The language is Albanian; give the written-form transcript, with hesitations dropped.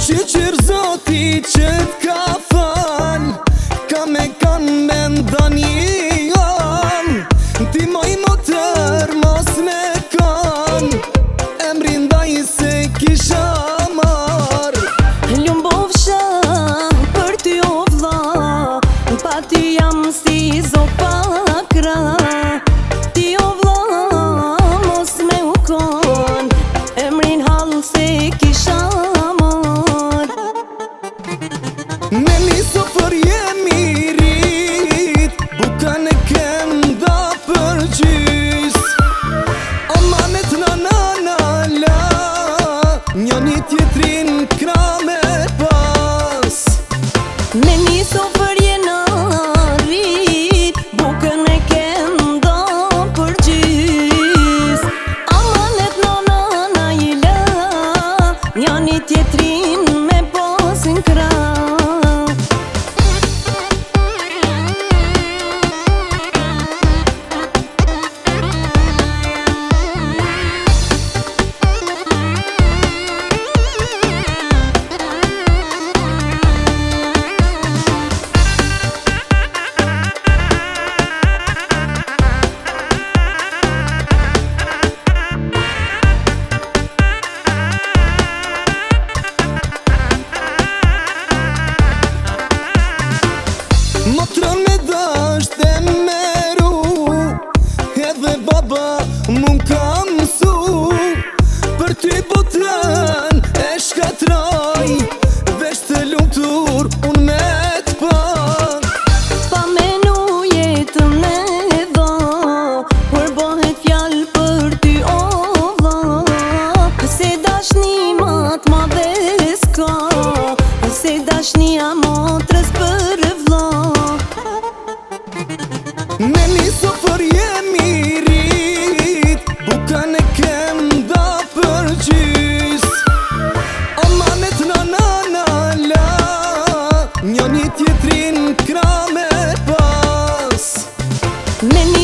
Shqyr zoti që t'ka fal, ka me kanë me ndanion. Ti moj motër mos me kanë, emrin ndaj se kisha marr. Ljumbovsha për ty o vlla, pa ty jam si zopa kra. Ti o vlla mos me u kon, emrin hall se kisha marr. Me një sofër jemi rrit, bukan e kem da për gjys. Amanet na la, njoni tjetrin kra me pas. Me një sofër jena rrit, bukën e kem da për gjys. Amanet na jela, njoni tjetrin me pasin kra. Motrën me dasht e meru, edhe baba mu m'ka mësu. Për ty botën e shkatroj, veç të lumtur unë me t'pa. Pa menu jetën e dha, kur bëhet fjallë për ty o vlla. Se dashni mat ma dhe s'ka, se dashnia motrës për vlla. Me një sofër jemi rrit, bukan e kem da për gjys. Amanet na la, njoni tjetrin kra me pas. Me